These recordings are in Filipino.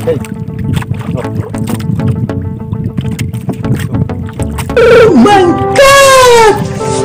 Hey. Oh my God!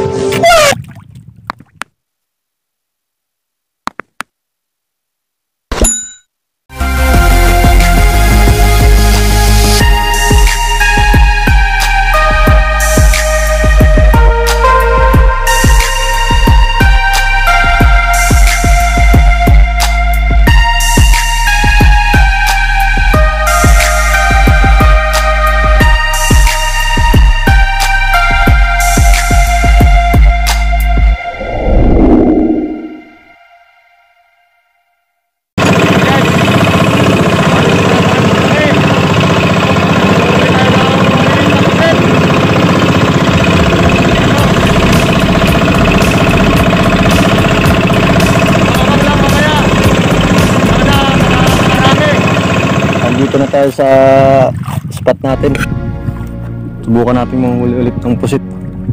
Dito na tayo sa spot natin. Subukan natin manghuli ulit ng pusit.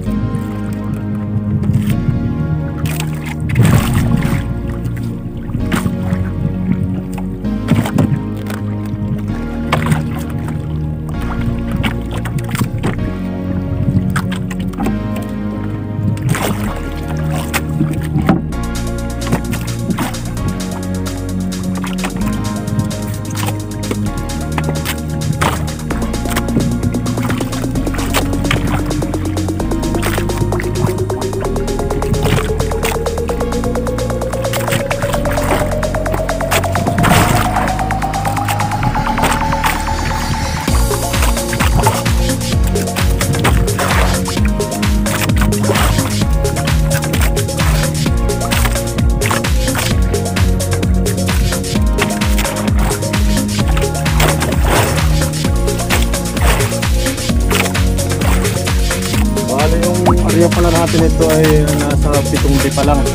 Area pala natin ito ay nasa 7 pa lang.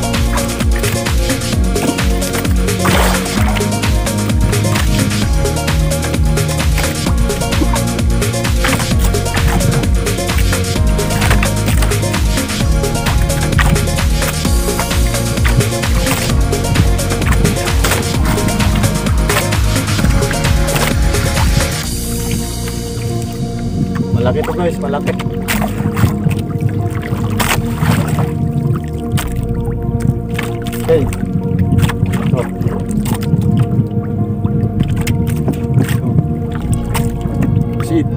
Malaki to guys, malaki. Hey. Oh. Seed.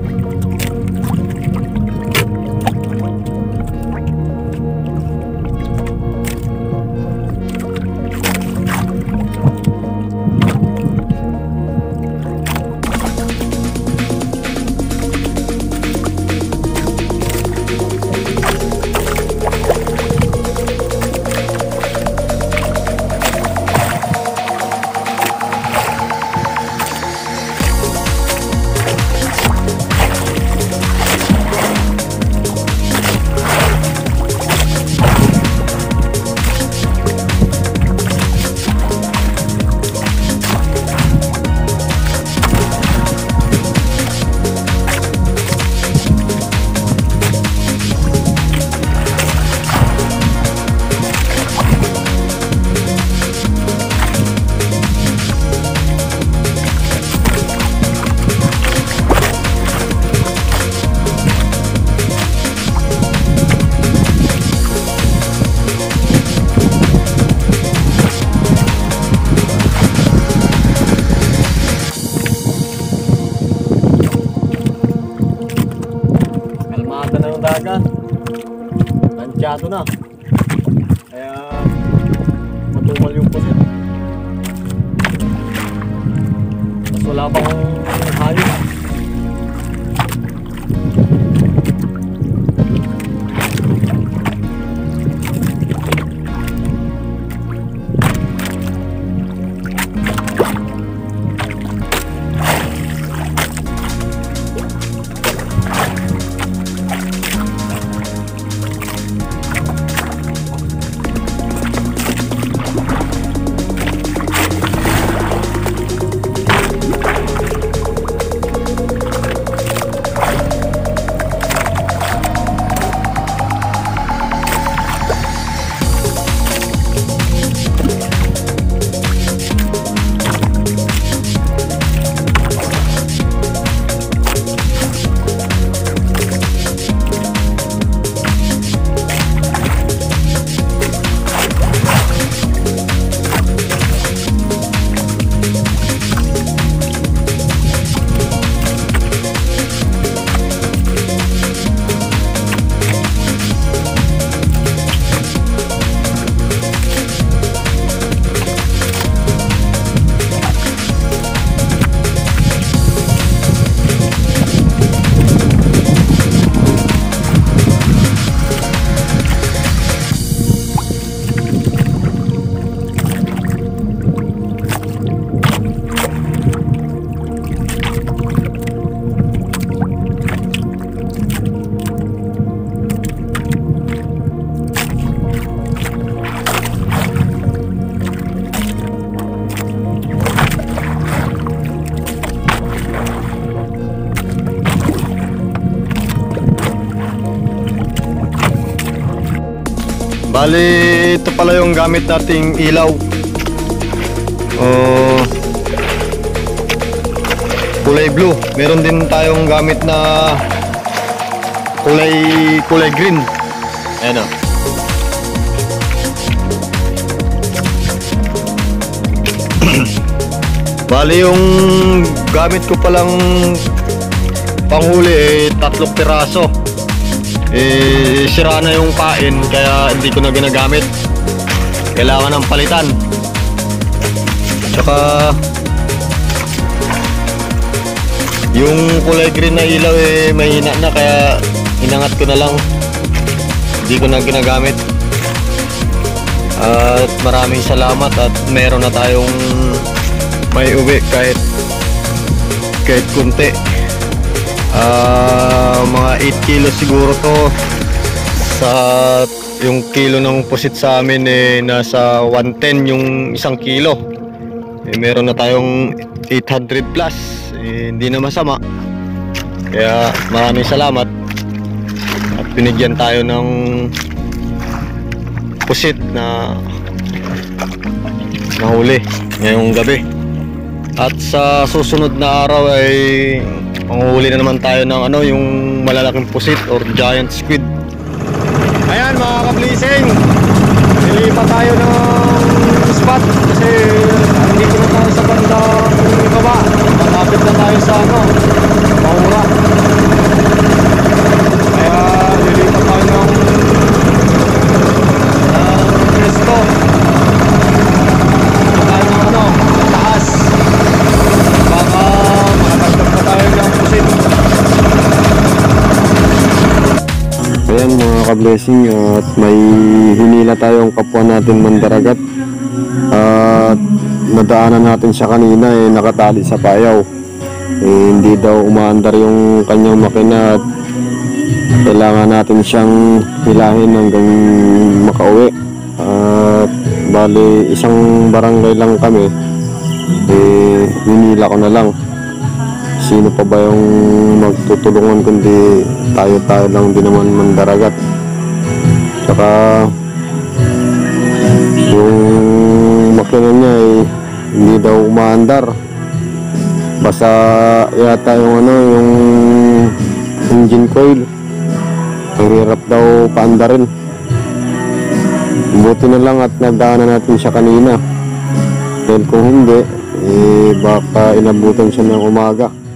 Dagat, tansyado na, kaya matumal yung pusit. Mas wala pang hayop. Bali, ito pala yung gamit nating ilaw. Kulay blue. Meron din tayong gamit na kulay green. Ayan o. Bali, yung gamit ko palang panghuli 3 piraso. Sira na yung pain kaya hindi ko na ginagamit. Kailangan ng palitan. Tsaka yung kulay green na ilaw mahina na kaya inangat ko na lang. Hindi ko na ginagamit. At maraming salamat at meron na tayong may uwi kahit kunti. Mga 8 kilos siguro to. Sa yung kilo ng pusit sa amin nasa 110 yung 1 kilo. Meron na tayong 800 plus. Hindi na masama. Kaya maraming salamat. At binigyan tayo ng pusit na nahuli ngayong gabi. At sa susunod na araw ay manguhuli na naman tayo ng yung malalaking pusit or giant squid. Ayan mga kablising, nilipat tayo ng spot kasi nandito na tayo sa bandang baba. Malapit na tayo sa Maura. Kaya nilipat tayo ng presto. Tayo ng taas. Baka makatagdag na tayo ng pusit. Ayan mga ka-blessing, at may hinila tayong kapwa natin mandaragat at nadaanan natin siya kanina nakatali sa payaw. Hindi daw umaandar yung kanyang makina at kailangan natin siyang hilahin hanggang makauwi. At bali isang barangay lang kami, hinila ko na lang. Sino pa ba yung magtutulungan kundi tayo lang din naman mandaragat. Saka yung makina niya hindi daw umaandar. Basta yata yung yung engine coil. Hirap daw paandarin. Buti na lang at nagdaanan natin siya kanina. Dahil kung hindi, baka inabutan siya ng umaga.